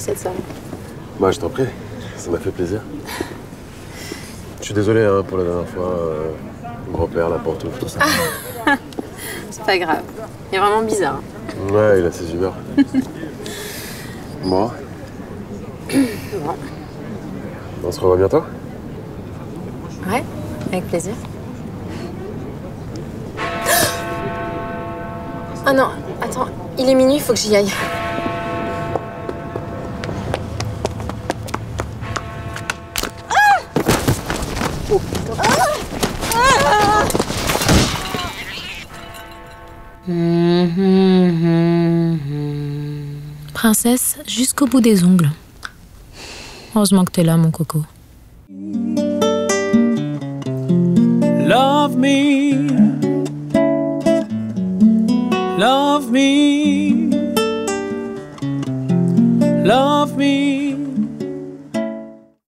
cette soirée. Moi, je t'en prie. Ça m'a fait plaisir. Je suis désolé hein, pour la dernière fois. Mon grand-père, la pantoufle, tout ça. C'est pas grave. Il est vraiment bizarre. Ouais, il a ses humeurs. Bon. Bon. On se revoit bientôt? Ouais, avec plaisir. Ah non, attends, il est minuit, il faut que j'y aille. Princesse jusqu'au bout des ongles. Heureusement que t'es là, mon coco. Love me, love me, love me.